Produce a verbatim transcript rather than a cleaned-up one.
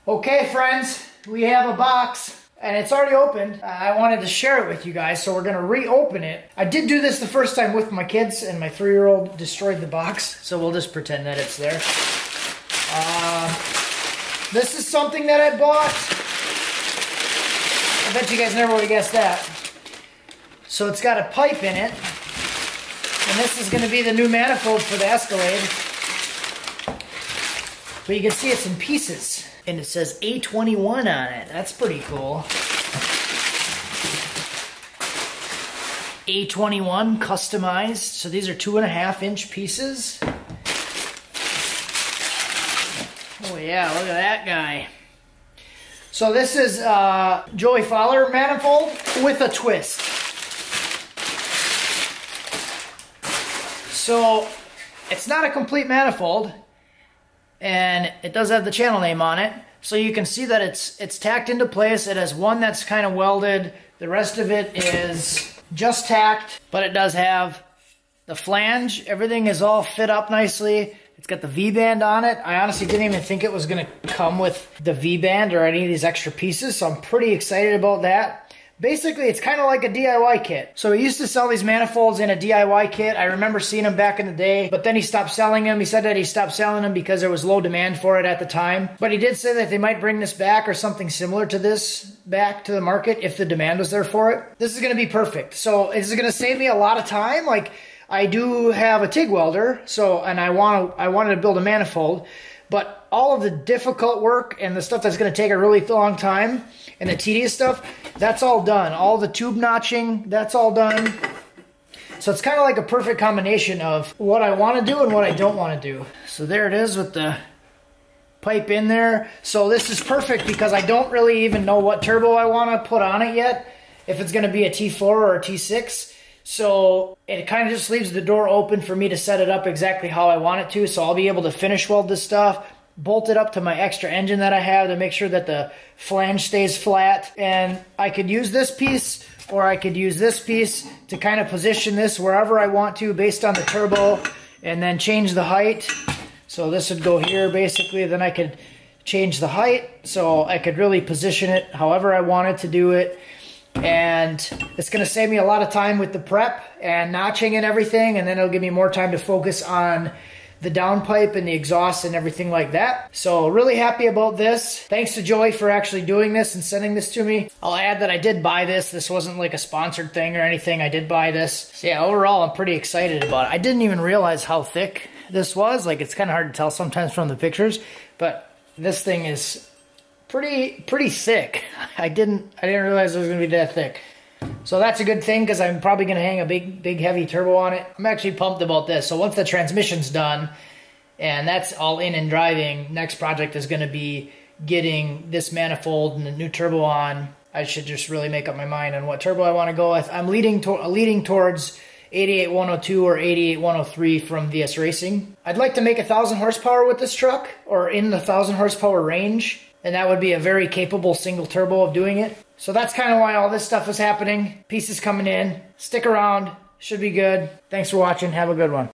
Okay friends, we have a box and it's already opened. I wanted to share it with you guys, so we're gonna reopen it. I did do this the first time with my kids and my three-year-old destroyed the box, so we'll just pretend that it's there. Uh, this is something that I bought. I bet you guys never would have guessed that. So it's got a pipe in it, and this is gonna be the new manifold for the Escalade. But you can see it's in pieces. And it says A twenty-one on it. That's pretty cool. A twenty-one customized. So these are two and a half inch pieces. Oh yeah, look at that guy. So this is uh, Joey Fowler manifold with a twist. So it's not a complete manifold. And it does have the channel name on it, so you can see that it's it's tacked into place. It has one that's kind of welded. The rest of it is just tacked, but it does have the flange. Everything is all fit up nicely. It's got the V-band on it. I honestly didn't even think it was going to come with the V-band or any of these extra pieces, so I'm pretty excited about that. Basically, it's kind of like a D I Y kit. So he used to sell these manifolds in a D I Y kit. I remember seeing them back in the day, but then he stopped selling them. He said that he stopped selling them because there was low demand for it at the time. But he did say that they might bring this back or something similar to this back to the market if the demand was there for it. This is going to be perfect. So this is going to save me a lot of time. Like, I do have a TIG welder, so and I want to I wanted to build a manifold, but all of the difficult work and the stuff that's going to take a really long time and the tedious stuff, that's all done. All the tube notching, that's all done. So it's kind of like a perfect combination of what I want to do and what I don't want to do. So there it is with the pipe in there. So this is perfect because I don't really even know what turbo I want to put on it yet, if it's going to be a T four or a T six. So it kind of just leaves the door open for me to set it up exactly how I want it to. So I'll be able to finish weld this stuff, bolt it up to my extra engine that I have to make sure that the flange stays flat. And I could use this piece or I could use this piece to kind of position this wherever I want to based on the turbo, and then change the height. So this would go here basically, then I could change the height so I could really position it however I wanted to do it. And it's going to save me a lot of time with the prep and notching and everything, and then it'll give me more time to focus on the downpipe and the exhaust and everything like that. So really happy about this. Thanks to Joey for actually doing this and sending this to me. I'll add that I did buy this. This wasn't like a sponsored thing or anything. I did buy this. So yeah, overall I'm pretty excited about it. I didn't even realize how thick this was. Like, it's kind of hard to tell sometimes from the pictures, but this thing is pretty pretty thick. I didn't I didn't realize it was gonna be that thick. So that's a good thing because I'm probably gonna hang a big big heavy turbo on it. I'm actually pumped about this. So once the transmission's done and that's all in and driving, next project is gonna be getting this manifold and the new turbo on. I should just really make up my mind on what turbo I want to go with. I'm leading to leading towards eighty-eight one oh two or eighty-eight one oh three from V S Racing. I'd like to make a thousand horsepower with this truck, or in the thousand horsepower range. And that would be a very capable single turbo of doing it. So that's kind of why all this stuff is happening. Pieces coming in. Stick around. Should be good. Thanks for watching. Have a good one.